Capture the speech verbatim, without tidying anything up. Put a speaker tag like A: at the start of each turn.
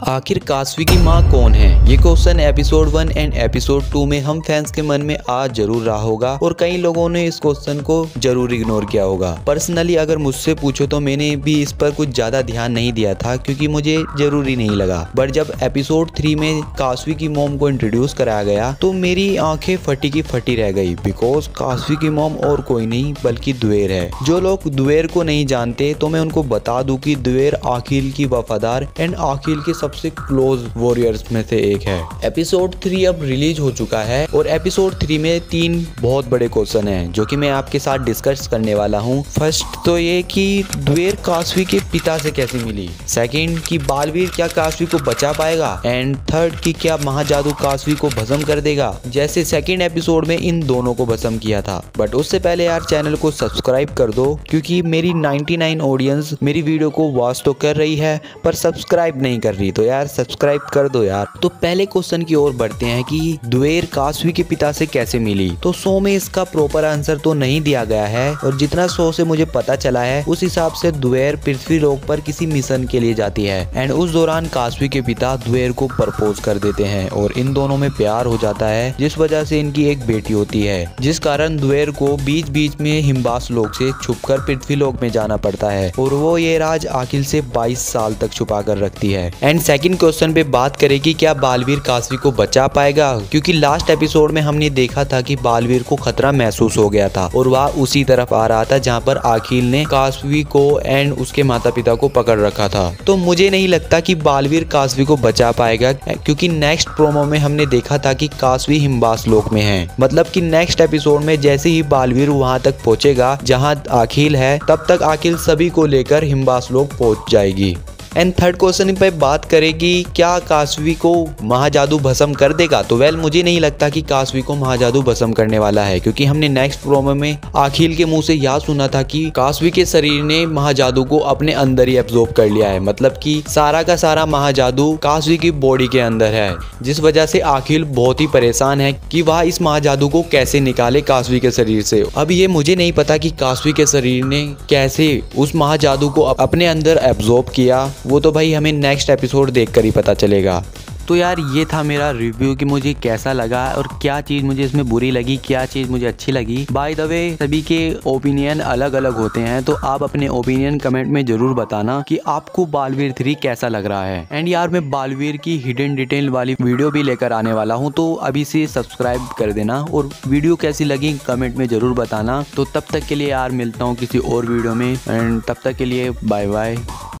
A: आखिर कासवी की माँ कौन है? ये question episode one and episode two में हम फैंस के मन में आ जरूर रहा होगा और कई लोगों ने इस क्वेश्चन को जरूर इग्नोर किया होगा। पर्सनली अगर मुझसे पूछो तो मैंने भी इस पर कुछ ज्यादा ध्यान नहीं दिया था क्योंकि मुझे जरूरी नहीं लगा। बट जब एपिसोड थ्री में कासवी की मॉम को इंट्रोड्यूस कराया गया तो मेरी आंखें फटी की फटी रह गई, बिकॉज कासवी की मॉम और कोई नहीं बल्कि द्वेर है। जो लोग द्वेर को नहीं जानते तो मैं उनको बता दूं कि द्वेर आखिल की वफादार एंड आखिल के सबसे क्लोज वॉरियर्स में से एक है। एपिसोड थ्री अब रिलीज हो चुका है और एपिसोड थ्री में तीन बहुत बड़े क्वेश्चन हैं जो कि मैं आपके साथ डिस्कस करने वाला हूं। फर्स्ट तो ये कि द्वेर कासवी के पिता से कैसे मिली, सेकंड कि बालवीर क्या कासवी को बचा पाएगा, एंड थर्ड कि क्या महाजादू कासवी को भस्म कर देगा जैसे सेकंड एपिसोड में इन दोनों को भस्म किया था। बट उससे पहले यार चैनल को सब्सक्राइब कर दो क्योंकि मेरी निन्यानवे ऑडियंस मेरी वीडियो को वॉच तो कर रही है पर सब्सक्राइब नहीं कर रही, तो यार सब्सक्राइब कर दो यार। तो पहले क्वेश्चन की ओर बढ़ते हैं कि द्वेर कासवी के पिता से कैसे मिली। तो शो में इसका प्रॉपर आंसर तो नहीं दिया गया है और जितना शो से मुझे पता चला है उस हिसाब से द्वेर पृथ्वी लोक पर किसी मिशन के लिए जाती है एंड उस दौरान कासवी के पिता द्वेर को प्रपोज कर देते हैं और इन दोनों में प्यार हो जाता है, जिस वजह से इनकी एक बेटी होती है, जिस कारण द्वेर को बीच बीच में हिमबास लोक से छुपकर पृथ्वी लोक में जाना पड़ता है और वो ये राज आखिल से बाईस साल तक छुपा कर रखती है। एंड सेकंड क्वेश्चन पे बात करें कि क्या बालवीर कासवी को बचा पाएगा, क्योंकि लास्ट एपिसोड में हमने देखा था कि बालवीर को खतरा महसूस हो गया था और वह उसी तरफ आ रहा था जहां पर आखिल ने कासवी को एंड उसके माता पिता को पकड़ रखा था। तो मुझे नहीं लगता कि बालवीर कासवी को बचा पाएगा क्योंकि नेक्स्ट प्रोमो में हमने देखा था कि कासवी हिमबास लोक में है। मतलब कि नेक्स्ट एपिसोड में जैसे ही बालवीर वहां तक पहुंचेगा जहां आखिल है तब तक आखिल सभी को लेकर हिमबास लोक पहुंच जाएगी। एंड थर्ड क्वेश्चन पे बात करें कि क्या कासवी को महाजादू भस्म कर देगा, तो वेल मुझे नहीं लगता कि कासवी को महाजादू भस्म करने वाला है क्योंकि हमने नेक्स्ट प्रोमो में आखिल के मुंह से यह सुना था कि कासवी के शरीर ने महाजादू को अपने अंदर ही एब्जॉर्ब कर लिया है। मतलब कि सारा का सारा महाजादू कासवी की बॉडी के अंदर है, जिस वजह से आखिल बहुत ही परेशान है कि वह इस महाजादू को कैसे निकाले कासवी के शरीर से। अब ये मुझे नहीं पता कि कासवी के शरीर ने कैसे उस महाजादू को अपने अंदर एब्जॉर्ब किया, वो तो भाई हमें नेक्स्ट एपिसोड देखकर ही पता चलेगा। तो यार ये था मेरा रिव्यू कि मुझे कैसा लगा और क्या चीज़ मुझे इसमें बुरी लगी, क्या चीज़ मुझे अच्छी लगी। बाय द वे सभी के ओपिनियन अलग अलग होते हैं, तो आप अपने ओपिनियन कमेंट में जरूर बताना कि आपको बालवीर थ्री कैसा लग रहा है। एंड यार मैं बालवीर की हिडन डिटेल वाली वीडियो भी लेकर आने वाला हूँ, तो अभी से सब्सक्राइब कर देना और वीडियो कैसी लगी कमेंट में जरूर बताना। तो तब तक के लिए यार मिलता हूँ किसी और वीडियो में एंड तब तक के लिए बाय बाय।